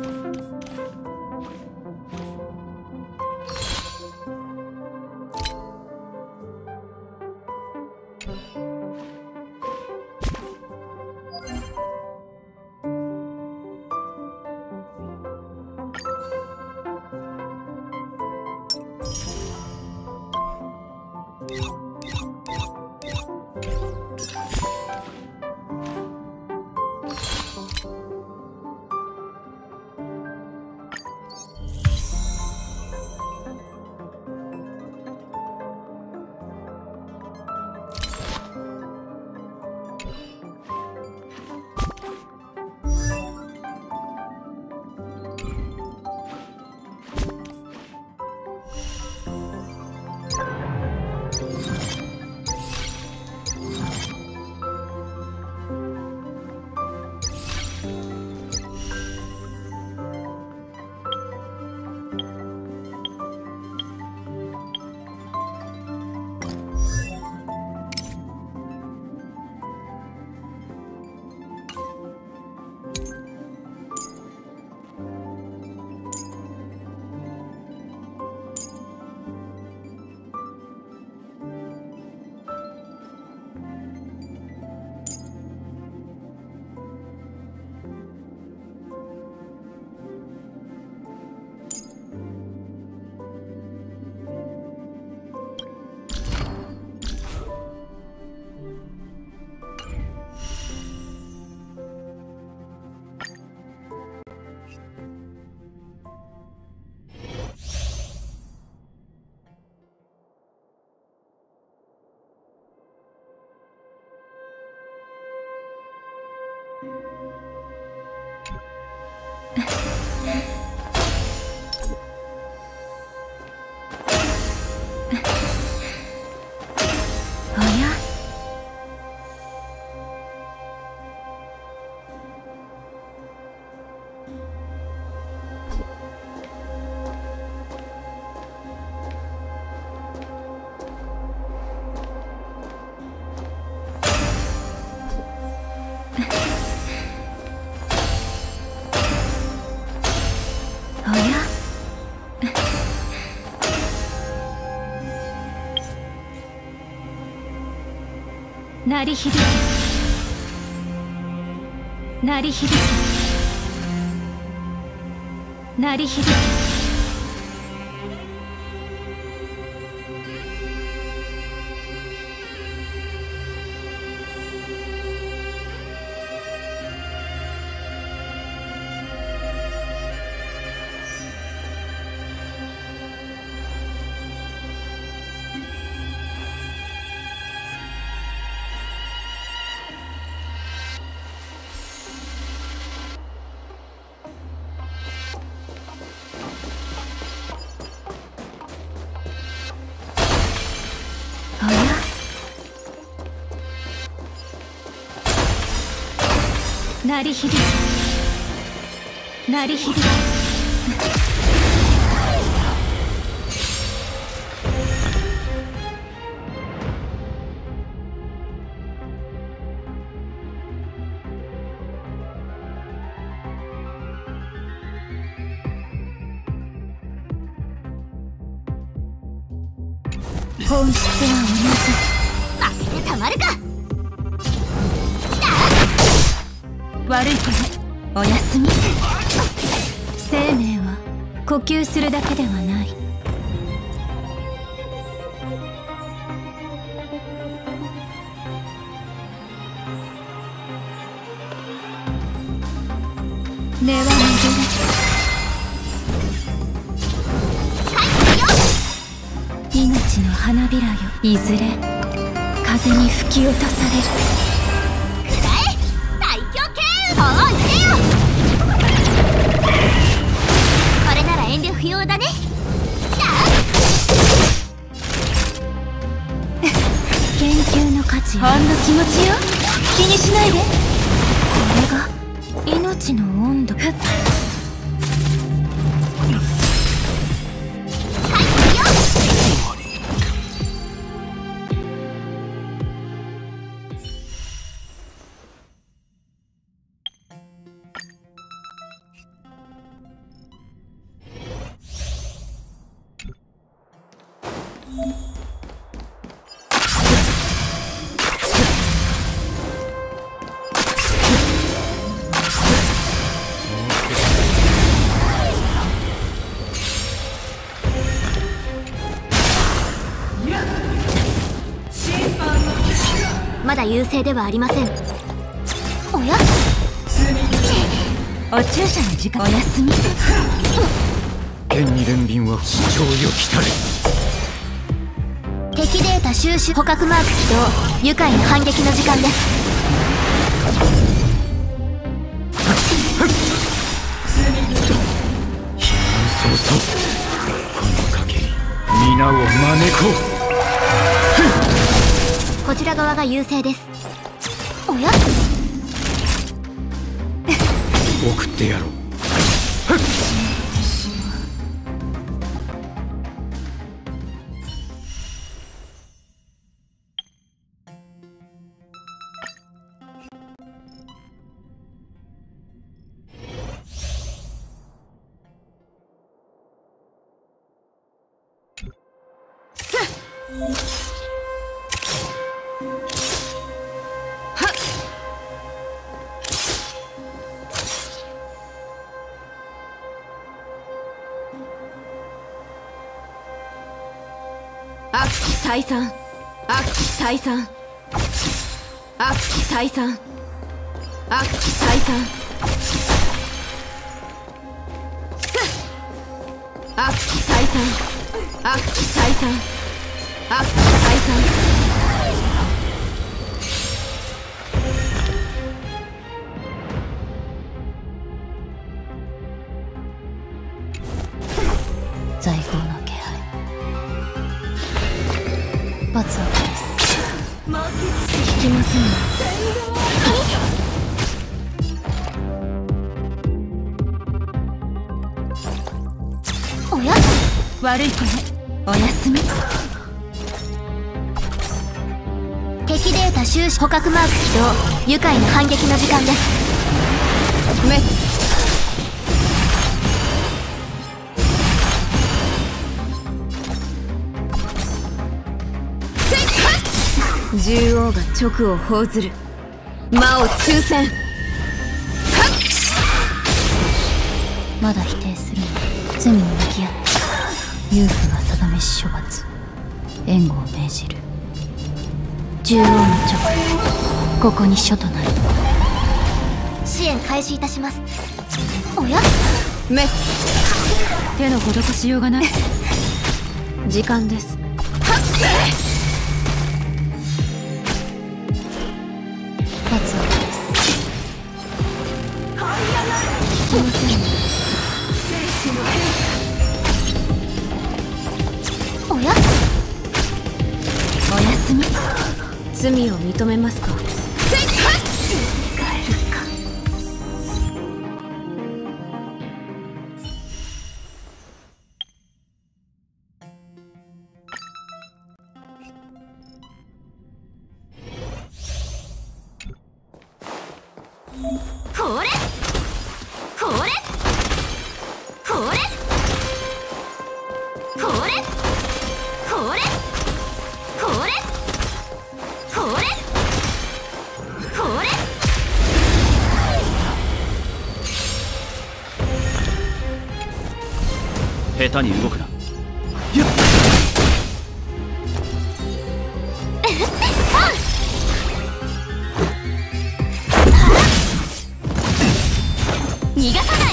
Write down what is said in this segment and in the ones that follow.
鳴り響け、鳴り響け、鳴り響け。鳴り響け、鳴り響け。本質は同じ。負けてたまるか。悪い子ね、おやすみ。生命は呼吸するだけではない。根は巡る。命の花びらよ、いずれ風に吹き落とされる。これなら遠慮不要だね。研究の価値、ほんの気持ちよ。気にしないで。これが命の温度。 まだ優勢ではありません。おや、お注射の時間。おやすみ。 剣に連便は市長よ来たれ。 敵データ収集。捕獲マーク起動。愉快な反撃の時間です。 そうそう、この賭けに皆を招こう。 こちら側が優勢です。おや、 送ってやろう。 悪鬼退散、悪鬼退散、悪鬼退散、悪鬼退散、悪鬼退散、悪鬼退散、悪鬼退散。在庫の気配。罰を返す。聞きませんね。おや、悪い子ね。おやすみ。敵データ収集。捕獲マーク起動。愉快な反撃の時間です。メッ獣王が直を報ずる。魔を抽選。まだ否定するの。罪に向き合って勇夫が定めし処罰。援護を命じる。獣王の直、ここに書となる。支援開始いたします。おや、メ手の施しようがない。時間です。罰を返す。聞きませんね。おや、おやすみ。罪を認めますか。これこれこれこれこれこれこれこれ。 下手に動くな。 逃がさない。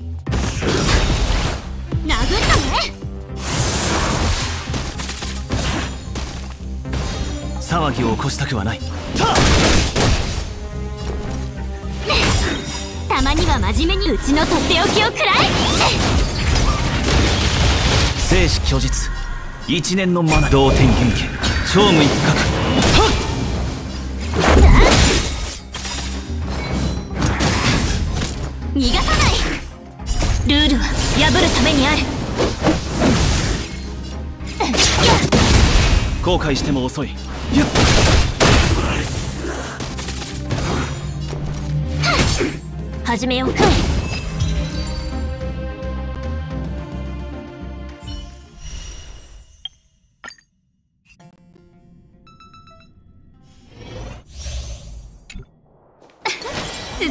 殴ったね。 騒ぎを起こしたくはない。 たまには真面目にうちのとっておきを食らえ。 生死虚実、一年のマナ。同点元気、勝負一角。 逃がさない。ルールは破るためにある。 後悔しても遅い。 始めよう。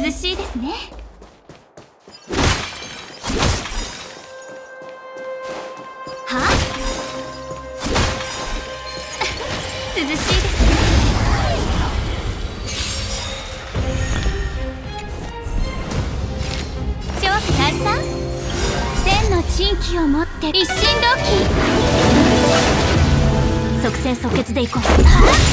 涼しいですね。はあ涼しいですね。超ヒカルさん、千の珍奇を持って一心同期、即戦即決でいこう。はあ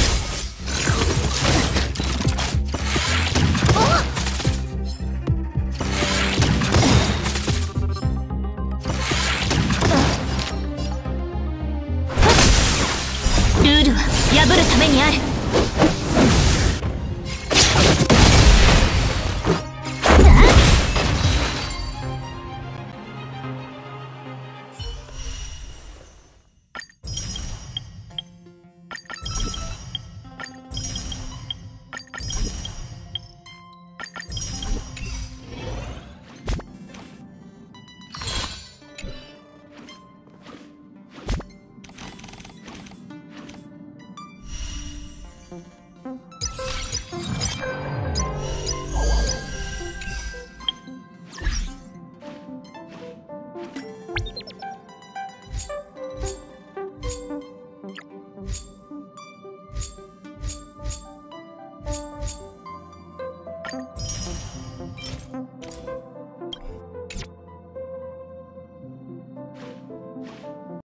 ルールは破るためにある。